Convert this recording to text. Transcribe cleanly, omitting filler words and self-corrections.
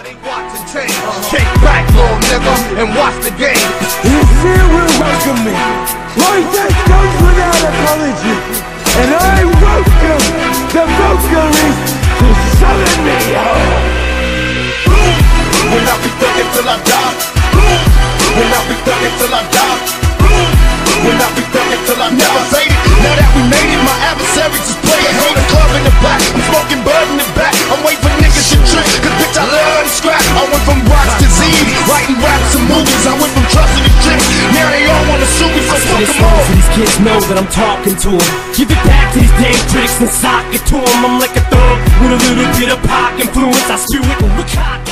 Watching change. Kick back, little nigga, and watch the game. This year will welcome me. Like that goes without apology. And I welcome the vocalist to summon me home. When I be thuggin' till I die. When I be thuggin' till I die. When I be thuggin' till I never faded. Now that we made it, my adversaries is playing. Hold a club in the back, I'm smoking bud in the back. I'm waiting for niggas to trip, cause bitch I love to scrap. I went from rocks to Z's, writing raps and movies. I went from trust to the tricks, now they all wanna sue me, so fuck them all. So these kids know that I'm talking to them. Give it back to these damn critics and sock it to them. I'm like a thug with a little bit of pop influence. I spew it and we cock it.